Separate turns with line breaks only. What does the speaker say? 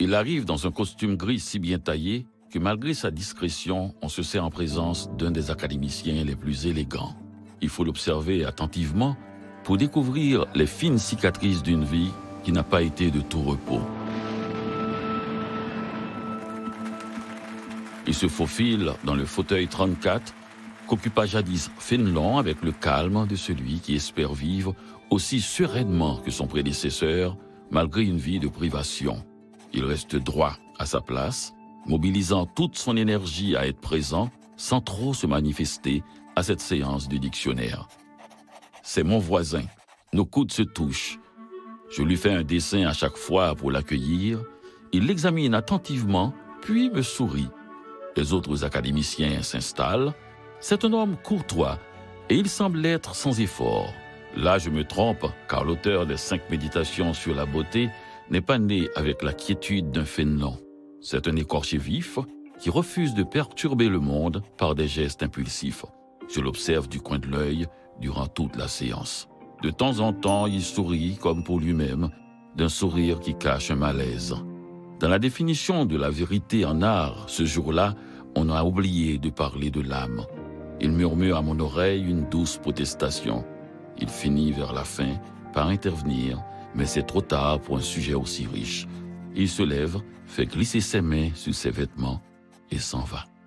Il arrive dans un costume gris si bien taillé que malgré sa discrétion, on se sent en présence d'un des académiciens les plus élégants. Il faut l'observer attentivement pour découvrir les fines cicatrices d'une vie qui n'a pas été de tout repos. Il se faufile dans le fauteuil 34 qu'occupa jadis Fénelon avec le calme de celui qui espère vivre aussi sereinement que son prédécesseur, malgré une vie de privation. Il reste droit à sa place, mobilisant toute son énergie à être présent sans trop se manifester à cette séance du dictionnaire. C'est mon voisin. Nos coudes se touchent. Je lui fais un dessin à chaque fois pour l'accueillir. Il l'examine attentivement, puis me sourit. Les autres académiciens s'installent. C'est un homme courtois et il semble être sans effort. Là, je me trompe, car l'auteur des 5 méditations sur la beauté n'est pas né avec la quiétude d'un Fénelon. C'est un écorché vif qui refuse de perturber le monde par des gestes impulsifs. Je l'observe du coin de l'œil durant toute la séance. De temps en temps, il sourit comme pour lui-même, d'un sourire qui cache un malaise. Dans la définition de la vérité en art, ce jour-là, on a oublié de parler de l'âme. Il murmure à mon oreille une douce protestation. Il finit vers la fin par intervenir, mais c'est trop tard pour un sujet aussi riche. Il se lève, fait glisser ses mains sur ses vêtements et s'en va.